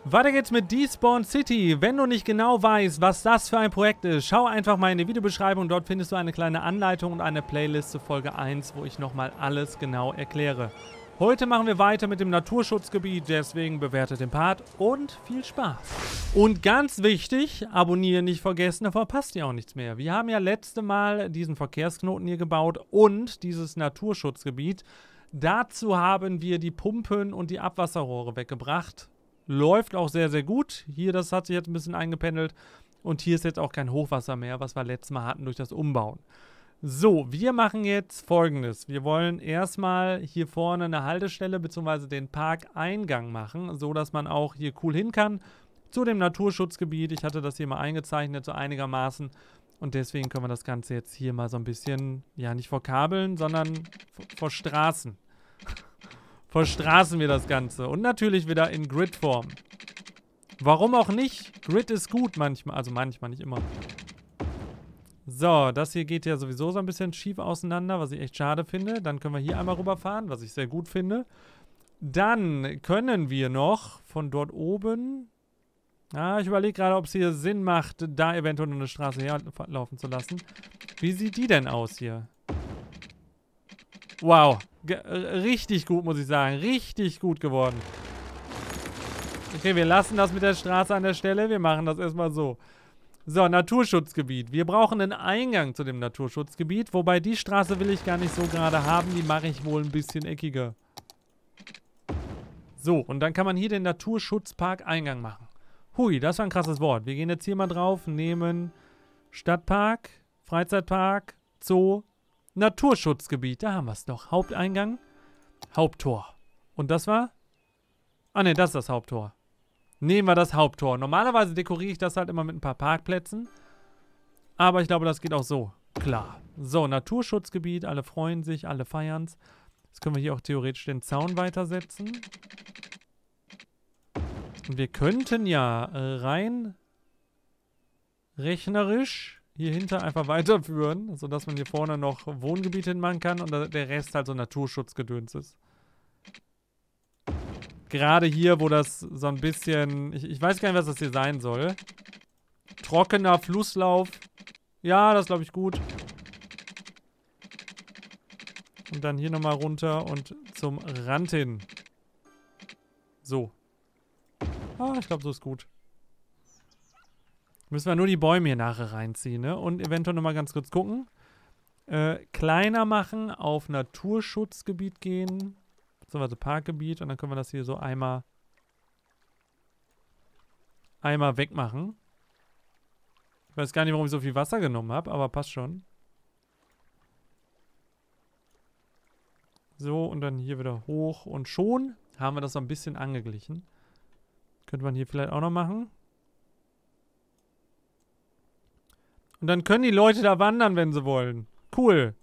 Weiter geht's mit Despawn City. Wenn du nicht genau weißt, was das für ein Projekt ist, schau einfach mal in die Videobeschreibung. Dort findest du eine kleine Anleitung und eine Playlist zu Folge 1, wo ich nochmal alles genau erkläre. Heute machen wir weiter mit dem Naturschutzgebiet, deswegen bewertet den Part und viel Spaß. Und ganz wichtig, abonnieren nicht vergessen, da verpasst ihr auch nichts mehr. Wir haben ja letzte Mal diesen Verkehrsknoten hier gebaut und dieses Naturschutzgebiet. Dazu haben wir die Pumpen und die Abwasserrohre weggebracht. Läuft auch sehr, sehr gut. Hier, das hat sich jetzt ein bisschen eingependelt. Und hier ist jetzt auch kein Hochwasser mehr, was wir letztes Mal hatten durch das Umbauen. So, wir machen jetzt Folgendes. Wir wollen erstmal hier vorne eine Haltestelle bzw. den Parkeingang machen, so dass man auch hier cool hin kann zu dem Naturschutzgebiet. Ich hatte das hier mal eingezeichnet, so einigermaßen. Und deswegen können wir das Ganze jetzt hier mal so ein bisschen, ja, nicht verkabeln, sondern verstraßen. Verstraßen wir das Ganze. Und natürlich wieder in Grid-Form. Warum auch nicht? Grid ist gut manchmal. Also manchmal, nicht immer. So, das hier geht ja sowieso so ein bisschen schief auseinander, was ich echt schade finde. Dann können wir hier einmal rüberfahren, was ich sehr gut finde. Dann können wir noch von dort oben... Ah, ich überlege gerade, ob es hier Sinn macht, da eventuell eine Straße herlaufen zu lassen. Wie sieht die denn aus hier? Wow. Richtig gut, muss ich sagen. Richtig gut geworden. Okay, wir lassen das mit der Straße an der Stelle. Wir machen das erstmal so. So, Naturschutzgebiet. Wir brauchen einen Eingang zu dem Naturschutzgebiet. Wobei die Straße will ich gar nicht so gerade haben. Die mache ich wohl ein bisschen eckiger. So, und dann kann man hier den Naturschutzpark-Eingang machen. Hui, das war ein krasses Wort. Wir gehen jetzt hier mal drauf, nehmen Stadtpark, Freizeitpark, Zoo, Naturschutzgebiet. Da haben wir es doch. Haupteingang, Haupttor. Und das war? Ah ne, das ist das Haupttor. Nehmen wir das Haupttor. Normalerweise dekoriere ich das halt immer mit ein paar Parkplätzen. Aber ich glaube, das geht auch so. Klar. So, Naturschutzgebiet. Alle freuen sich, alle feiern es. Jetzt können wir hier auch theoretisch den Zaun weitersetzen. Und wir könnten ja rein rechnerisch hier hinter einfach weiterführen, sodass man hier vorne noch Wohngebiete hinmachen kann und der Rest halt so Naturschutzgedöns ist. Gerade hier, wo das so ein bisschen... Ich weiß gar nicht, was das hier sein soll. Trockener Flusslauf. Ja, das glaube ich gut. Und dann hier nochmal runter und zum Rand hin. So. Ah, ich glaube, so ist gut. Müssen wir nur die Bäume hier nachher reinziehen, ne? Und eventuell nochmal ganz kurz gucken. Kleiner machen, auf Naturschutzgebiet gehen. Beziehungsweise Parkgebiet. Und dann können wir das hier so einmal wegmachen. Ich weiß gar nicht, warum ich so viel Wasser genommen habe, aber passt schon. So, und dann hier wieder hoch. Und schon haben wir das so ein bisschen angeglichen. Könnte man hier vielleicht auch noch machen. Und dann können die Leute da wandern, wenn sie wollen. Cool.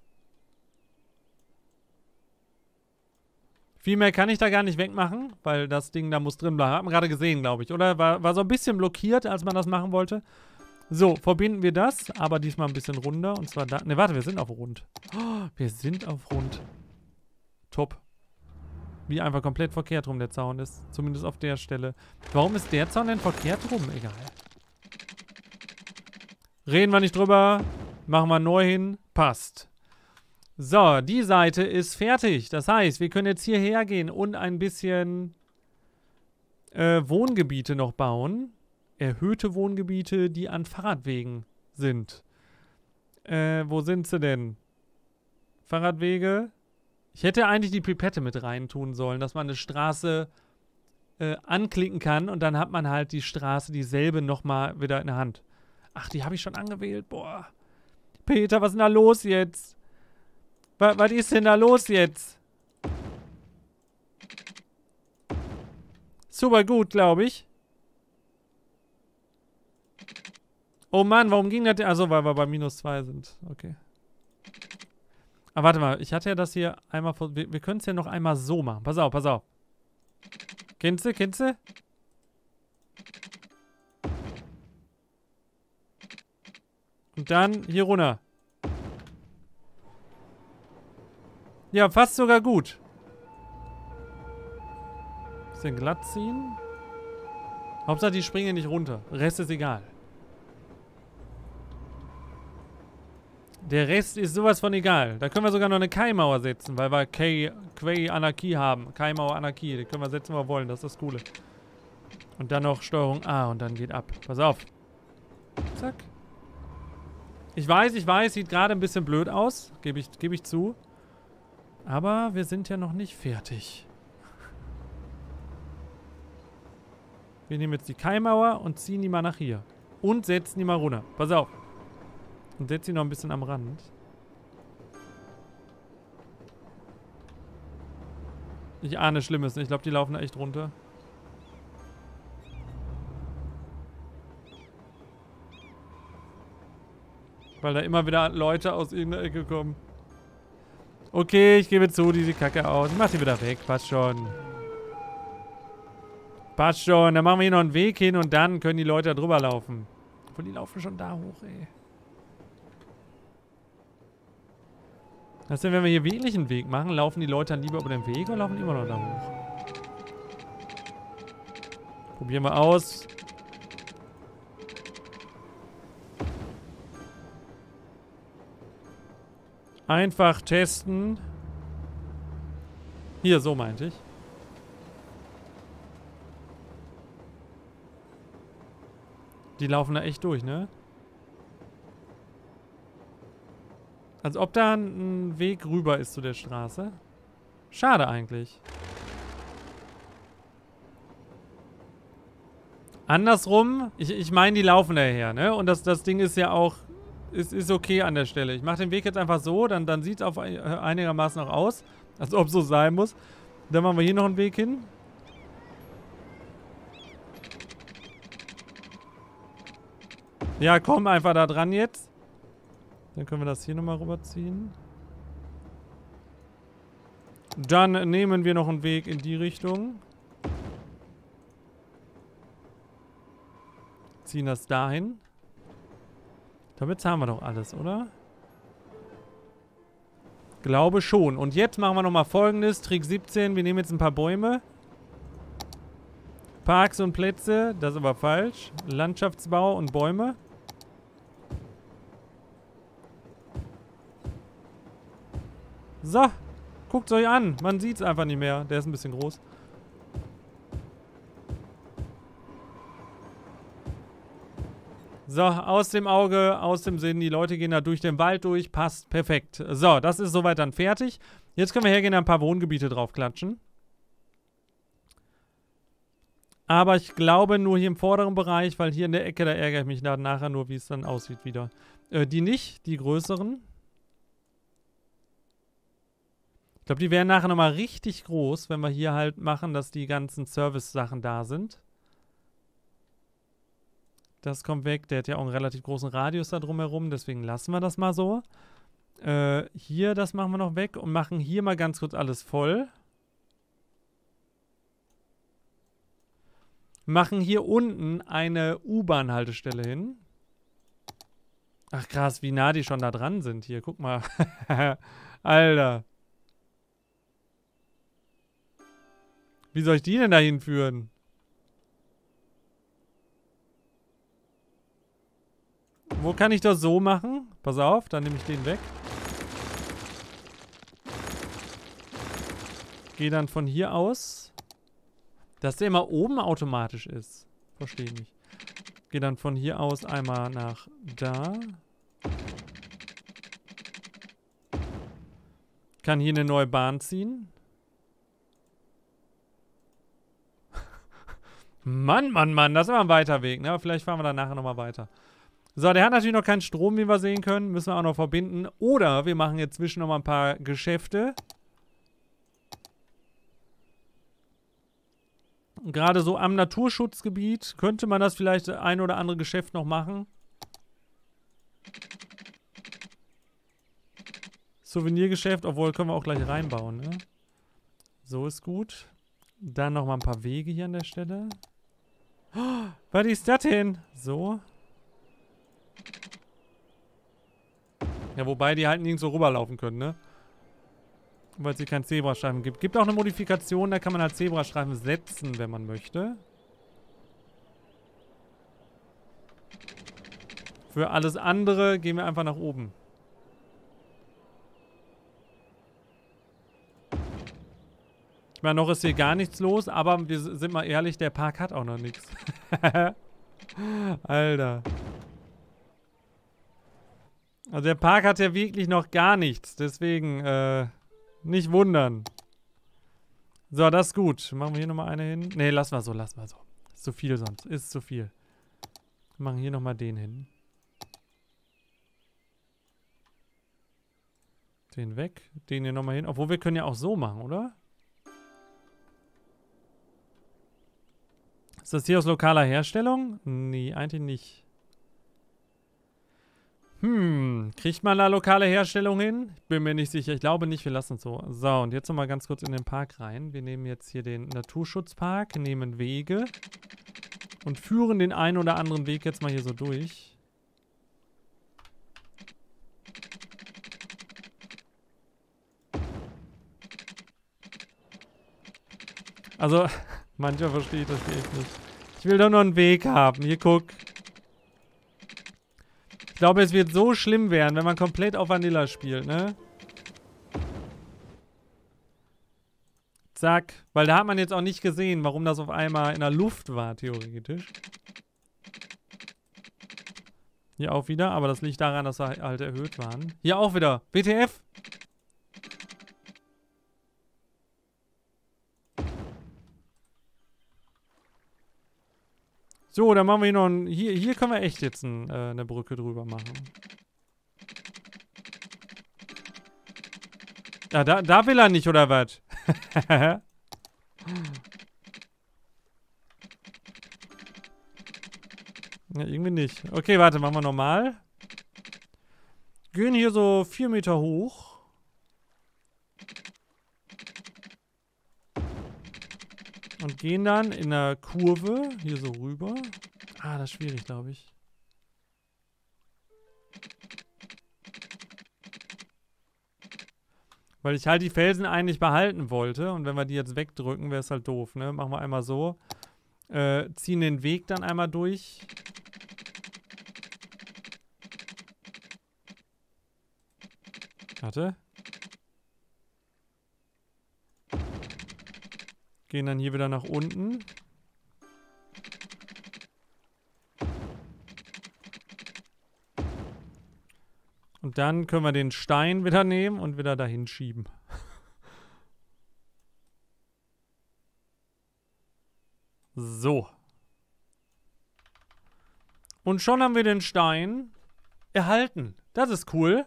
Viel mehr kann ich da gar nicht wegmachen, weil das Ding da muss drin bleiben. Haben wir gerade gesehen, glaube ich. Oder war so ein bisschen blockiert, als man das machen wollte. So, verbinden wir das, aber diesmal ein bisschen runder. Und zwar da. Ne, warte, wir sind auf rund. Oh, wir sind auf rund. Top. Wie einfach komplett verkehrt rum der Zaun ist. Zumindest auf der Stelle. Warum ist der Zaun denn verkehrt rum? Egal. Reden wir nicht drüber. Machen wir neu hin. Passt. So, die Seite ist fertig. Das heißt, wir können jetzt hierher gehen und ein bisschen Wohngebiete noch bauen. Erhöhte Wohngebiete, die an Fahrradwegen sind. Wo sind sie denn? Fahrradwege. Ich hätte eigentlich die Pipette mit rein tun sollen, dass man eine Straße anklicken kann und dann hat man halt die Straße dieselbe nochmal wieder in der Hand. Ach, die habe ich schon angewählt. Boah. Peter, was ist denn da los jetzt? Was ist denn da los jetzt? Super gut, glaube ich. Oh Mann, warum ging das denn? Achso, weil wir bei -2 sind. Okay. Aber warte mal, ich hatte ja das hier einmal... Wir können es ja noch einmal so machen. Pass auf, pass auf. Kennst du? Kennst du? Und dann hier runter. Ja, fast sogar gut. Bisschen glatt ziehen. Hauptsache, die springen nicht runter. Rest ist egal. Der Rest ist sowas von egal. Da können wir sogar noch eine Kai-Mauer setzen, weil wir Quay-Anarchie haben. Kai-Mauer Anarchie. Die können wir setzen, wo wir wollen. Das ist das Coole. Und dann noch Steuerung A und dann geht ab. Pass auf. Zack. Ich weiß, sieht gerade ein bisschen blöd aus. Gebe ich zu. Aber wir sind ja noch nicht fertig. Wir nehmen jetzt die Kai-Mauer und ziehen die mal nach hier. Und setzen die mal runter. Pass auf. Und setzen die noch ein bisschen am Rand. Ich ahne Schlimmes. Ich glaube, die laufen da echt runter. Weil da immer wieder Leute aus irgendeiner Ecke kommen. Okay, ich gebe zu, die sieht kacke aus. Ich mach die wieder weg. Passt schon. Passt schon. Dann machen wir hier noch einen Weg hin und dann können die Leute da drüber laufen. Obwohl, die laufen schon da hoch, ey. Was denn, wenn wir hier wirklich einen Weg machen? Laufen die Leute dann lieber über den Weg oder laufen die immer noch da hoch? Probieren wir aus. Einfach testen. Hier, so meinte ich. Die laufen da echt durch, ne? Als ob da ein Weg rüber ist zu der Straße. Schade eigentlich. Andersrum, ich meine, die laufen daher, ne? Und das Ding ist ja auch, ist okay an der Stelle. Ich mache den Weg jetzt einfach so, dann sieht es einigermaßen auch aus, als ob es so sein muss. Dann machen wir hier noch einen Weg hin. Ja, komm einfach da dran jetzt. Dann können wir das hier nochmal rüberziehen. Dann nehmen wir noch einen Weg in die Richtung. Ziehen das dahin. Damit haben wir doch alles, oder? Glaube schon. Und jetzt machen wir nochmal Folgendes. Trick 17. Wir nehmen jetzt ein paar Bäume. Parks und Plätze. Das ist aber falsch. Landschaftsbau und Bäume. So. Guckt es euch an. Man sieht es einfach nicht mehr. Der ist ein bisschen groß. So, aus dem Auge, aus dem Sinn. Die Leute gehen da durch den Wald durch. Passt perfekt. So, das ist soweit dann fertig. Jetzt können wir hergehen und ein paar Wohngebiete draufklatschen. Aber ich glaube nur hier im vorderen Bereich, weil hier in der Ecke, da ärgere ich mich dann nachher nur, wie es dann aussieht wieder. Die nicht, die größeren. Ich glaube, die wären nachher nochmal richtig groß, wenn wir hier halt machen, dass die ganzen Service-Sachen da sind. Das kommt weg. Der hat ja auch einen relativ großen Radius da drumherum, deswegen lassen wir das mal so. Hier, das machen wir noch weg und machen hier mal ganz kurz alles voll. Machen hier unten eine U-Bahn-Haltestelle hin. Ach krass, wie nah die schon da dran sind hier. Guck mal. Alter. Wie soll ich die denn da hinführen? Wo kann ich das so machen? Pass auf, dann nehme ich den weg. Gehe dann von hier aus. Dass der immer oben automatisch ist. Verstehe ich nicht. Gehe dann von hier aus einmal nach da. Kann hier eine neue Bahn ziehen. Mann, Mann, Mann, das ist aber ein weiter Weg, ne? Aber vielleicht fahren wir dann nachher nochmal weiter. So, der hat natürlich noch keinen Strom, wie wir sehen können. Müssen wir auch noch verbinden. Oder wir machen jetzt zwischen nochmal ein paar Geschäfte. Gerade so am Naturschutzgebiet könnte man das vielleicht ein oder andere Geschäft noch machen. Souvenirgeschäft, obwohl können wir auch gleich reinbauen, ne? So ist gut. Dann nochmal ein paar Wege hier an der Stelle. Oh, was ist das denn? So. Ja, wobei die halt nirgends so rüberlaufen können, ne? Weil es hier keinen Zebrastreifen gibt. Gibt auch eine Modifikation, da kann man halt Zebrastreifen setzen, wenn man möchte. Für alles andere gehen wir einfach nach oben. Ich meine, noch ist hier gar nichts los, aber wir sind mal ehrlich, der Park hat auch noch nichts. Alter. Also der Park hat ja wirklich noch gar nichts, deswegen, nicht wundern. So, das ist gut. Machen wir hier nochmal eine hin. Ne, lassen wir so, lassen wir so. Ist zu viel sonst, ist zu viel. Wir machen hier nochmal den hin. Den weg, den hier nochmal hin. Obwohl, wir können ja auch so machen, oder? Ist das hier aus lokaler Herstellung? Nee, eigentlich nicht. Kriegt man da lokale Herstellung hin? Ich bin mir nicht sicher. Ich glaube nicht, wir lassen es so. So, und jetzt nochmal ganz kurz in den Park rein. Wir nehmen jetzt hier den Naturschutzpark, nehmen Wege und führen den einen oder anderen Weg jetzt mal hier so durch. Also, manchmal verstehe ich das echt nicht. Ich will doch nur einen Weg haben. Hier, guck. Ich glaube, es wird so schlimm werden, wenn man komplett auf Vanilla spielt, ne? Zack. Weil da hat man jetzt auch nicht gesehen, warum das auf einmal in der Luft war, theoretisch. Hier auch wieder, aber das liegt daran, dass wir halt erhöht waren. Hier auch wieder. WTF! So, dann machen wir hier noch ein... Hier können wir echt jetzt eine Brücke drüber machen. Ja, da will er nicht, oder was? Ja, irgendwie nicht. Okay, warte, machen wir normal. Gehen hier so 4 Meter hoch. Und gehen dann in einer Kurve hier so rüber. Ah, das ist schwierig, glaube ich. Weil ich halt die Felsen eigentlich behalten wollte. Und wenn wir die jetzt wegdrücken, wäre es halt doof, ne? Machen wir einmal so. Ziehen den Weg dann einmal durch. Warte. Gehen dann hier wieder nach unten. Und dann können wir den Stein wieder nehmen und wieder dahin schieben. So. Und schon haben wir den Stein erhalten. Das ist cool.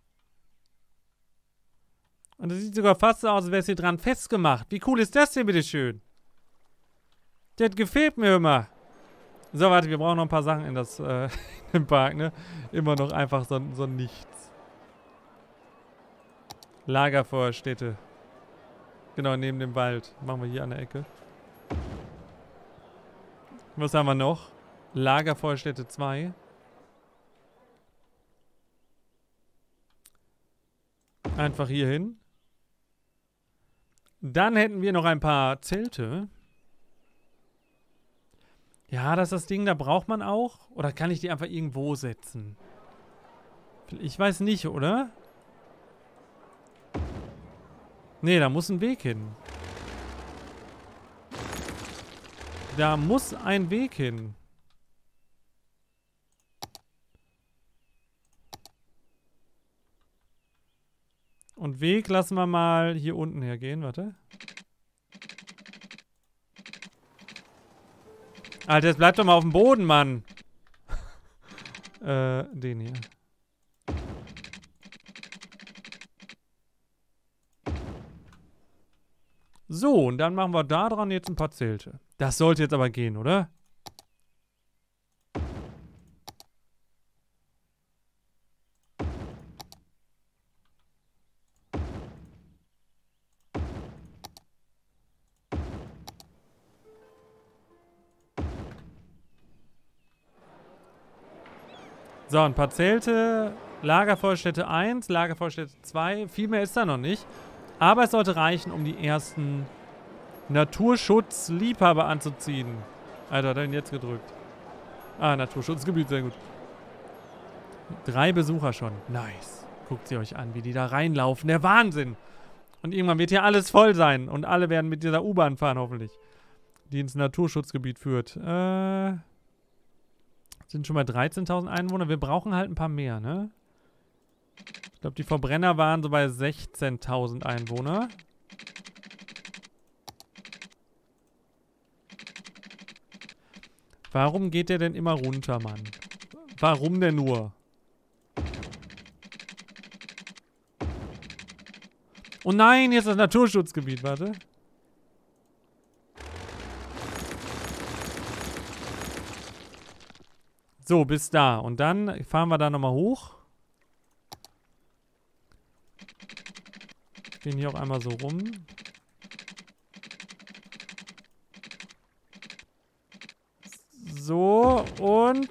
Und das sieht sogar fast so aus, als wäre es hier dran festgemacht. Wie cool ist das denn, bitteschön? Das gefällt mir immer. So, warte, wir brauchen noch ein paar Sachen in im Park, ne? Immer noch einfach so nichts. Lagerfeuerstätte. Genau, neben dem Wald. Machen wir hier an der Ecke. Was haben wir noch? Lagerfeuerstätte 2. Einfach hier hin. Dann hätten wir noch ein paar Zelte. Ja, das ist das Ding, da braucht man auch. Oder kann ich die einfach irgendwo setzen? Ich weiß nicht, oder? Nee, da muss ein Weg hin. Da muss ein Weg hin. Und Weg lassen wir mal hier unten hergehen, warte. Alter, jetzt bleib doch mal auf dem Boden, Mann. Den hier. So, und dann machen wir da dran jetzt ein paar Zelte. Das sollte jetzt aber gehen, oder? So, ein paar Zelte. Lagerfeuerstätte 1, Lagerfeuerstätte 2. Viel mehr ist da noch nicht. Aber es sollte reichen, um die ersten Naturschutzliebhaber anzuziehen. Alter, hat er ihn jetzt gedrückt. Ah, Naturschutzgebiet, sehr gut. 3 Besucher schon. Nice. Guckt sie euch an, wie die da reinlaufen. Der Wahnsinn. Und irgendwann wird hier alles voll sein. Und alle werden mit dieser U-Bahn fahren, hoffentlich. Die ins Naturschutzgebiet führt. Sind schon mal 13.000 Einwohner. Wir brauchen halt ein paar mehr, ne? Ich glaube, die Verbrenner waren so bei 16.000 Einwohner. Warum geht der denn immer runter, Mann? Warum denn nur? Oh nein, hier ist das Naturschutzgebiet, warte. So, bis da. Und dann fahren wir da nochmal hoch. Gehen hier auch einmal so rum. So, und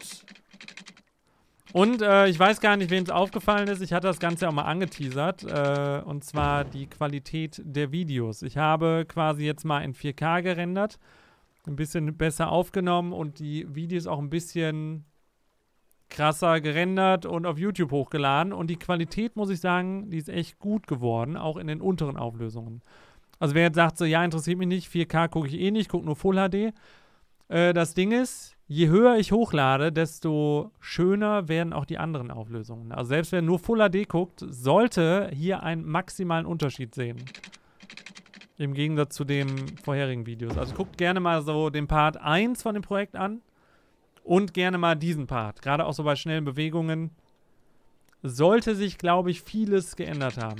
ich weiß gar nicht, wem es aufgefallen ist. Ich hatte das Ganze auch mal angeteasert. Und zwar die Qualität der Videos. Ich habe quasi jetzt mal in 4K gerendert. Ein bisschen besser aufgenommen und die Videos auch ein bisschen krasser gerendert und auf YouTube hochgeladen. Und die Qualität, muss ich sagen, die ist echt gut geworden. Auch in den unteren Auflösungen. Also wer jetzt sagt so, ja, interessiert mich nicht, 4K gucke ich eh nicht, gucke nur Full HD. Das Ding ist, je höher ich hochlade, desto schöner werden auch die anderen Auflösungen. Also selbst wer nur Full HD guckt, sollte hier einen maximalen Unterschied sehen. Im Gegensatz zu den vorherigen Videos. Also guckt gerne mal so den Part 1 von dem Projekt an. Und gerne mal diesen Part. Gerade auch so bei schnellen Bewegungen. Sollte sich, glaube ich, vieles geändert haben.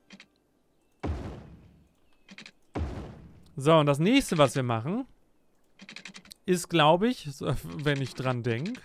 So, und das nächste, was wir machen, ist, glaube ich, wenn ich dran denke,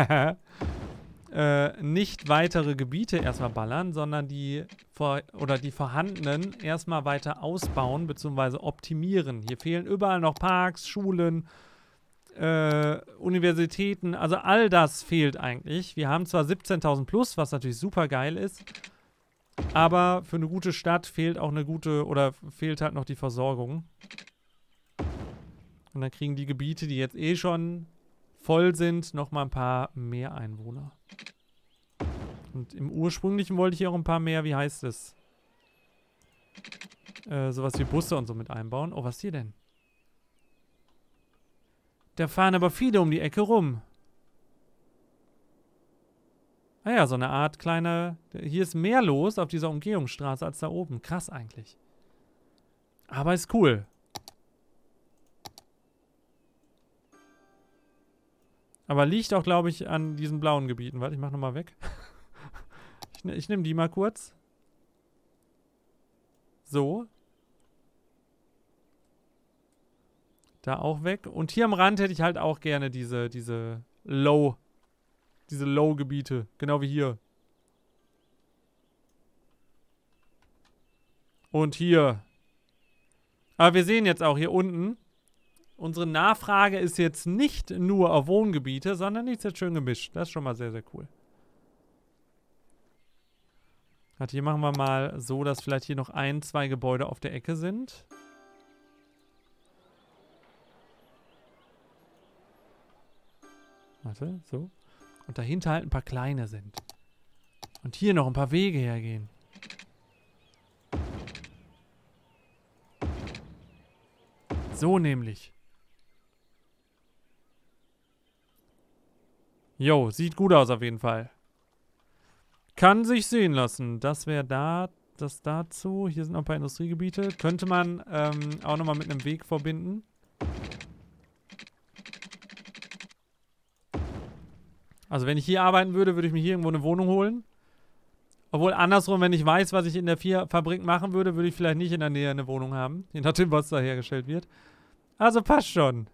nicht weitere Gebiete erstmal ballern, sondern die vorhandenen erstmal weiter ausbauen bzw. optimieren. Hier fehlen überall noch Parks, Schulen, Universitäten, also all das fehlt eigentlich. Wir haben zwar 17.000 plus, was natürlich super geil ist, aber für eine gute Stadt fehlt auch fehlt halt noch die Versorgung. Und dann kriegen die Gebiete, die jetzt eh schon voll sind, nochmal ein paar mehr Einwohner. Und im ursprünglichen wollte ich hier auch ein paar mehr, wie heißt es? Sowas wie Busse und so mit einbauen. Oh, was ist hier denn? Da fahren aber viele um die Ecke rum. Ah ja, so eine Art kleine... Hier ist mehr los auf dieser Umgehungsstraße als da oben. Krass eigentlich. Aber ist cool. Aber liegt auch, glaube ich, an diesen blauen Gebieten. Warte, ich mach nochmal weg. Ich nehme die mal kurz. So. Da auch weg. Und hier am Rand hätte ich halt auch gerne diese Low-Gebiete. Genau wie hier. Und hier. Aber wir sehen jetzt auch hier unten, unsere Nachfrage ist jetzt nicht nur auf Wohngebiete, sondern die ist jetzt schön gemischt. Das ist schon mal sehr, sehr cool. Warte, hier machen wir mal so, dass vielleicht hier noch 1, 2 Gebäude auf der Ecke sind. Warte, so. Und dahinter halt ein paar kleine sind. Und hier noch ein paar Wege hergehen. So nämlich. Jo, sieht gut aus auf jeden Fall. Kann sich sehen lassen. Das wäre das dazu. Hier sind noch ein paar Industriegebiete. Könnte man auch nochmal mit einem Weg verbinden. Also wenn ich hier arbeiten würde, würde ich mir hier irgendwo eine Wohnung holen. Obwohl andersrum, wenn ich weiß, was ich in der Fabrik machen würde, würde ich vielleicht nicht in der Nähe eine Wohnung haben. Je nachdem, was da hergestellt wird. Also passt schon.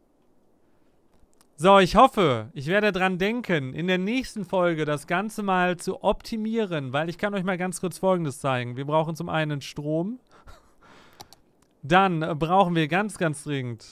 So, ich hoffe, ich werde dran denken, in der nächsten Folge das Ganze mal zu optimieren, weil ich kann euch mal ganz kurz Folgendes zeigen. Wir brauchen zum einen Strom. Dann brauchen wir ganz, ganz dringend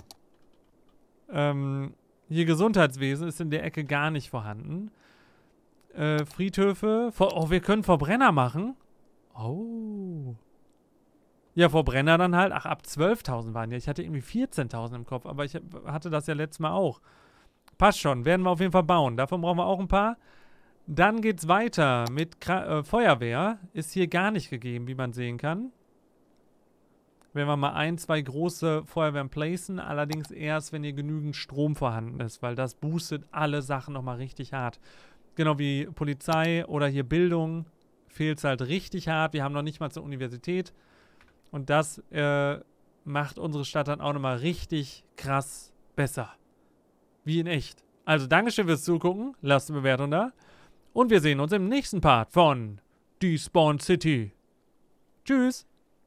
hier Gesundheitswesen ist in der Ecke gar nicht vorhanden. Friedhöfe. Oh, wir können Verbrenner machen. Oh. Ja, Verbrenner dann halt. Ach, ab 12.000 waren ja. Ich hatte irgendwie 14.000 im Kopf, aber ich hatte das ja letztes Mal auch. Passt schon. Werden wir auf jeden Fall bauen. Davon brauchen wir auch ein paar. Dann geht's weiter mit Feuerwehr. Ist hier gar nicht gegeben, wie man sehen kann. Wenn wir mal 1, 2 große Feuerwehren placen, allerdings erst, wenn hier genügend Strom vorhanden ist, weil das boostet alle Sachen nochmal richtig hart. Genau wie Polizei oder hier Bildung fehlt es halt richtig hart. Wir haben noch nicht mal zur Universität. Und das macht unsere Stadt dann auch nochmal richtig krass besser. Wie in echt. Also Dankeschön fürs Zugucken. Lasst eine Bewertung da. Und wir sehen uns im nächsten Part von Despawn City. Tschüss.